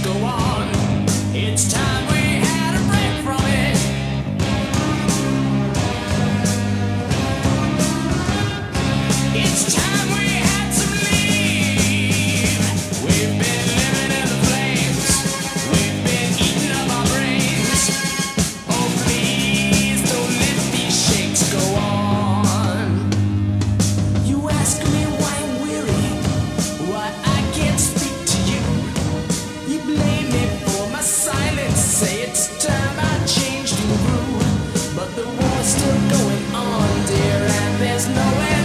go on. It's time we had a break from it. It's time we had to leave. We've been living in the flames. We've been eating up our brains. Oh, please don't let these shakes go on. You ask me why I'm weary, why I can't speak to you. You blame me for my silence, say it's time I changed and grew. But the war's still going on, dear, and there's no end.